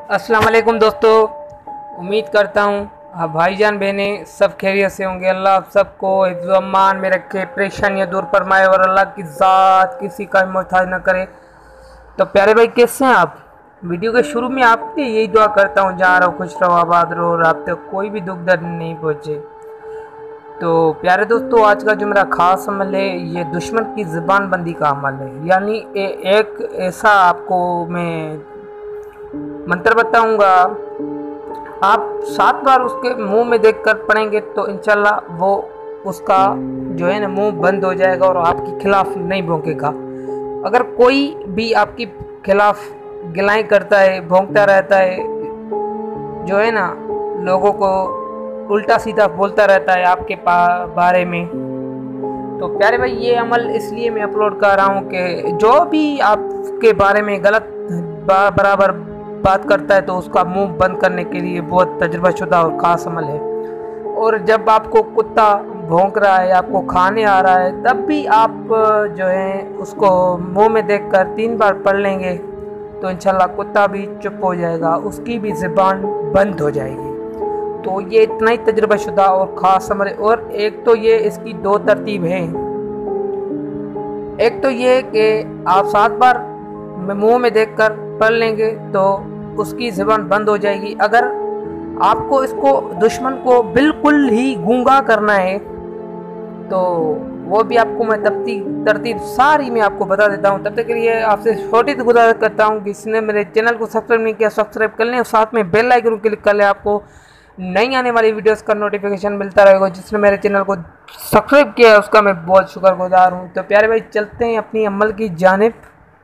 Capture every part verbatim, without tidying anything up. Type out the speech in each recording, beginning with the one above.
अस्सलाम वालेकुम दोस्तों, उम्मीद करता हूँ आप भाईजान बहने सब खैरियत से होंगे। अल्लाह आप सबको हिफ्ज़ व अमान में रखे, परेशानियाँ दूर फरमाए और अल्लाह की ज़ात किसी का मोहताज न करे। तो प्यारे भाई कैसे हैं आप? वीडियो के शुरू में आपके यही दुआ करता हूँ, जहाँ रहो खुश रहो आबाद रहो और आप तक कोई भी दुख दर्द नहीं पहुँचे। तो प्यारे दोस्तों, आज का जो मेरा ख़ास अमल है ये दुश्मन की ज़ुबान बंदी का अमल है। यानी ए, एक ऐसा आपको मैं मंत्र बताऊंगा, आप सात बार उसके मुंह में देखकर पढ़ेंगे तो इंशाल्लाह वो उसका जो है ना मुंह बंद हो जाएगा और आपके खिलाफ नहीं भौंकेगा। अगर कोई भी आपके खिलाफ गिलाएं करता है, भौंकता रहता है, जो है ना लोगों को उल्टा सीधा बोलता रहता है आपके बारे में, तो प्यारे भाई ये अमल इसलिए मैं अपलोड कर रहा हूँ कि जो भी आपके बारे में गलत बराबर बात करता है तो उसका मुंह बंद करने के लिए बहुत तजुर्बाशुदा और ख़ास अमल है। और जब आपको कुत्ता भौंक रहा है, आपको खाने आ रहा है, तब भी आप जो है उसको मुंह में देखकर तीन बार पढ़ लेंगे तो इंशाल्लाह कुत्ता भी चुप हो जाएगा, उसकी भी ज़ुबान बंद हो जाएगी। तो ये इतना ही तजुर्बाशुदा और ख़ास अमल है। और एक तो ये इसकी दो तरतीब हैं। एक तो ये कि आप सात बार मुंह में देखकर पढ़ लेंगे तो उसकी ज़ुबान बंद हो जाएगी। अगर आपको इसको दुश्मन को बिल्कुल ही गूंगा करना है तो वो भी आपको मैं तरतीब तरतीब सारी मैं आपको बता देता हूँ। तब तक के लिए आपसे छोटी तो गुजारिश करता हूँ कि इसने मेरे चैनल को सब्सक्राइब नहीं किया सब्सक्राइब कर लें और साथ में बेल आइकन क्लिक कर लें, आपको नई आने वाली वीडियोस का नोटिफिकेशन मिलता रहेगा। जिसने मेरे चैनल को सब्सक्राइब किया है उसका मैं बहुत शुक्रगुजार हूँ। तो प्यारे भाई चलते हैं अपनी अमल की जानिब।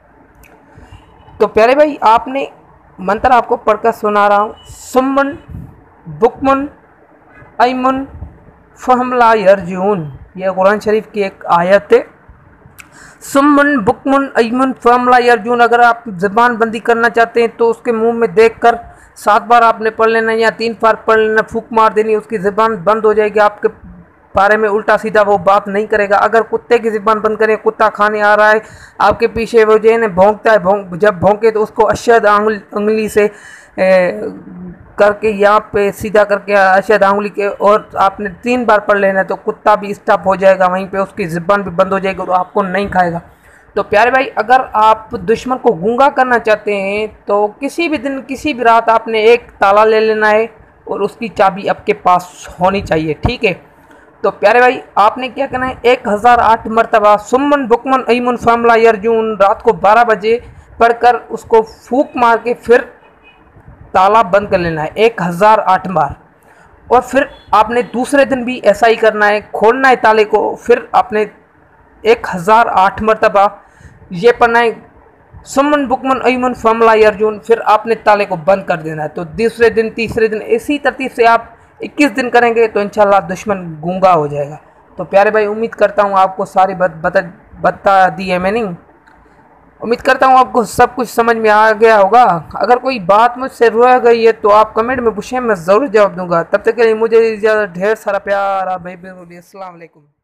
तो प्यारे भाई आपने मंत्र आपको पढ़कर सुना रहा हूँ। सुम्मन बुकमन अयमन फहमला यरजून, यह कुरान शरीफ की एक आयत है। सुम्मन बुकमन अयमन फहमला यरजून, अगर आप ज़बान बंदी करना चाहते हैं तो उसके मुंह में देखकर सात बार आपने पढ़ लेना या तीन बार पढ़ लेना, फूंक मार देनी, उसकी ज़बान बंद हो जाएगी, आपके बारे में उल्टा सीधा वो बात नहीं करेगा। अगर कुत्ते की ज़बान बंद करें, कुत्ता खाने आ रहा है आपके पीछे, वो जो है ना भौंकता है, भौंक जब भौंके तो उसको अशद उंगली से ए, करके यहाँ पे सीधा करके अशद उंगली के और आपने तीन बार पढ़ लेना तो कुत्ता भी स्टॉप हो जाएगा, वहीं पे उसकी ज़बान भी बंद हो जाएगी और आपको नहीं खाएगा। तो प्यारे भाई अगर आप दुश्मन को गूंगा करना चाहते हैं तो किसी भी दिन किसी भी रात आपने एक ताला ले लेना है और उसकी चाबी आपके पास होनी चाहिए, ठीक है। तो प्यारे भाई आपने क्या करना है, एक हज़ार आठ मरतबा सुम्मन बुकमन अयमन फहमला यरजून रात को बारह बजे पढ़कर उसको फूंक मार के फिर ताला बंद कर लेना है एक हज़ार आठ बार। और फिर आपने दूसरे दिन भी ऐसा ही करना है, खोलना है ताले को, फिर आपने एक हज़ार आठ मरतबा ये पढ़ना है सुम्मन बुकमन अयमन फहमला यरजून, फिर आपने ताले को बंद कर देना है। तो दूसरे दिन तीसरे दिन इसी तरतीब से आप इक्कीस दिन करेंगे तो इंशाल्लाह दुश्मन गूंगा हो जाएगा। तो प्यारे भाई उम्मीद करता हूँ आपको सारी बात बता बता दी है मैंने, उम्मीद करता हूँ आपको सब कुछ समझ में आ गया होगा। अगर कोई बात मुझसे रह गई है तो आप कमेंट में पूछें, मैं ज़रूर जवाब दूंगा। तब तक के लिए मुझे ज़्यादा ढेर सारा प्यार, भाई अस्सलाम वालेकुम।